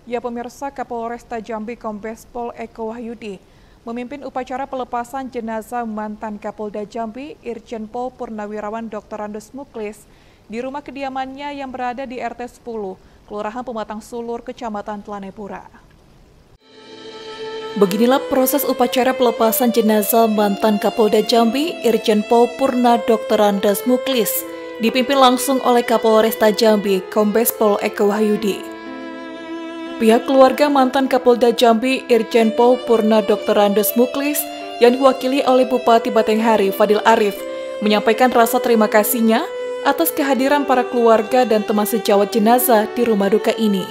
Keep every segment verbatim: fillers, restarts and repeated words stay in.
Ya pemirsa, Kapolresta Jambi Kombes Pol Eko Wahyudi memimpin upacara pelepasan jenazah mantan Kapolda Jambi Irjen Pol Purnawirawan Doktor Andes Muklis di rumah kediamannya yang berada di R T sepuluh, Kelurahan Pematang Sulur, Kecamatan Telanepura. Beginilah proses upacara pelepasan jenazah mantan Kapolda Jambi Irjen Pol Purna Doktor Andes Muklis, dipimpin langsung oleh Kapolresta Jambi Kombes Pol Eko Wahyudi. Pihak keluarga mantan Kapolda Jambi Irjen Pol Purna Doktor Andes Muklis yang diwakili oleh Bupati Batanghari Fadil Arif menyampaikan rasa terima kasihnya atas kehadiran para keluarga dan teman sejawat jenazah di rumah duka ini.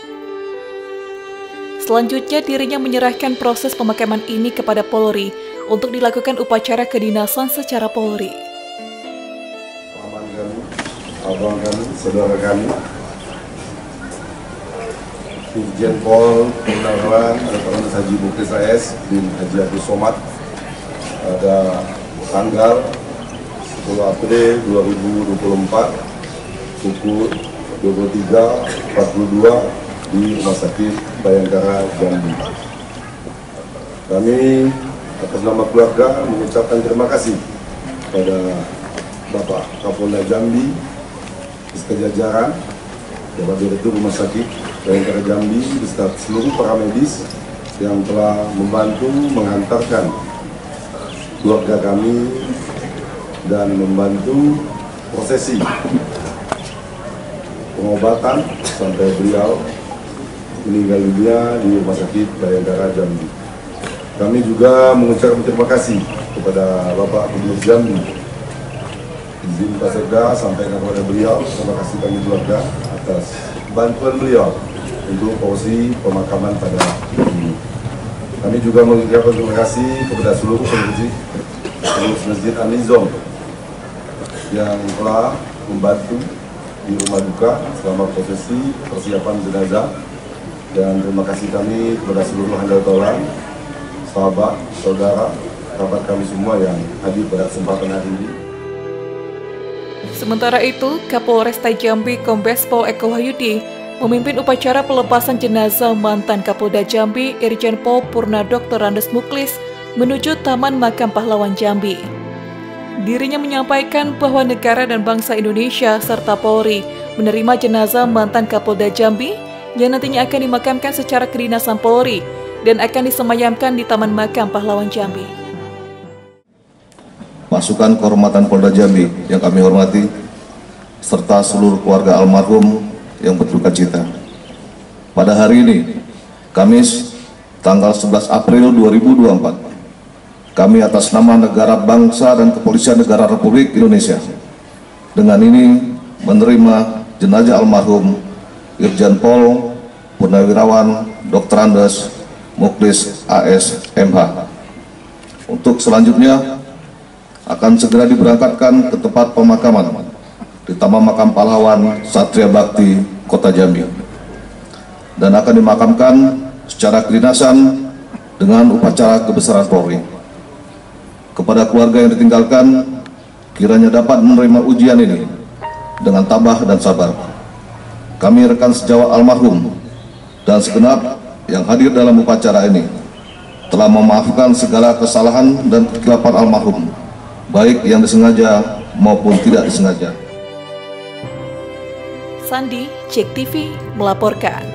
Selanjutnya dirinya menyerahkan proses pemakaman ini kepada Polri untuk dilakukan upacara kedinasan secara Polri. Paman kami, abang kami, saudara kami, Irjen Pol Purnawirawan Doktor Andes Haji Muklis A S bin Haji Abdul Somad pada tanggal sepuluh April dua ribu dua puluh empat pukul dua puluh tiga empat puluh dua di Rumah Sakit Bayangkara Jambi. Kami atas nama keluarga mengucapkan terima kasih pada Bapak Kapolda Jambi, beserta jajaran, Bapak Direktur Rumah Sakit Bayangkara Jambi beserta seluruh para medis yang telah membantu menghantarkan keluarga kami dan membantu prosesi pengobatan sampai beliau meninggal dunia di Rumah Sakit Bayangkara Jambi. Kami juga mengucapkan terima kasih kepada Bapak Gubernur Jambi. Izin Pak Sekda sampaikan kepada beliau terima kasih kami keluarga atas bantuan beliau untuk proses pemakaman pada ini. Kami juga mengucapkan terima kasih kepada seluruh pengurus pengurus Masjid An-Nizam yang telah membantu di rumah duka selama prosesi persiapan jenazah, dan terima kasih kami kepada seluruh handal-tolan, sahabat, saudara, kerabat kami semua yang hadir pada kesempatan hari ini. Sementara itu, Kapolresta Jambi Kombes Pol Eko Wahyudi memimpin upacara pelepasan jenazah mantan Kapolda Jambi Irjen Pol Purna Doktor Andes Muklis menuju Taman Makam Pahlawan Jambi. Dirinya menyampaikan bahwa negara dan bangsa Indonesia serta Polri menerima jenazah mantan Kapolda Jambi yang nantinya akan dimakamkan secara kedinasan Polri dan akan disemayamkan di Taman Makam Pahlawan Jambi. Pasukan Kehormatan Polda Jambi yang kami hormati, serta seluruh keluarga almarhum yang berduka cita. Pada hari ini, Kamis, tanggal sebelas April dua ribu dua puluh empat, kami atas nama negara, bangsa, dan Kepolisian Negara Republik Indonesia dengan ini menerima jenazah almarhum Irjen Pol Purnawirawan Doktor Andes Muklis A S M H. Untuk selanjutnya akan segera diberangkatkan ke tempat pemakaman di Taman Makam Pahlawan Satria Bakti, Kota Jambi, dan akan dimakamkan secara kedinasan dengan upacara kebesaran Polri. Kepada keluarga yang ditinggalkan, kiranya dapat menerima ujian ini dengan tabah dan sabar. Kami rekan sejawat almarhum dan segenap yang hadir dalam upacara ini telah memaafkan segala kesalahan dan kekhilafan almarhum, baik yang disengaja maupun tidak disengaja. Sandi, Cek T V melaporkan.